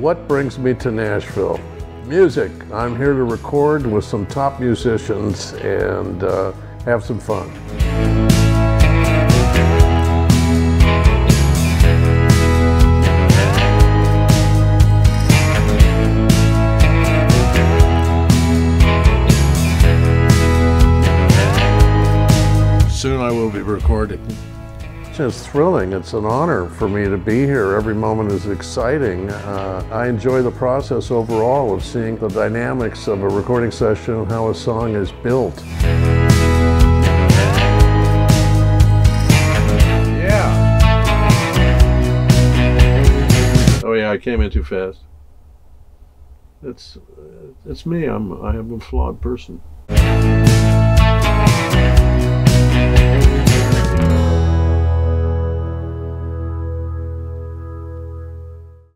What brings me to Nashville? Music. I'm here to record with some top musicians and have some fun. Soon I will be recording. It's thrilling. It's an honor for me to be here. Every moment is exciting. I enjoy the process overall of seeing the dynamics of a recording session and how a song is built. Yeah. Oh yeah, I came in too fast. It's me. I am a flawed person.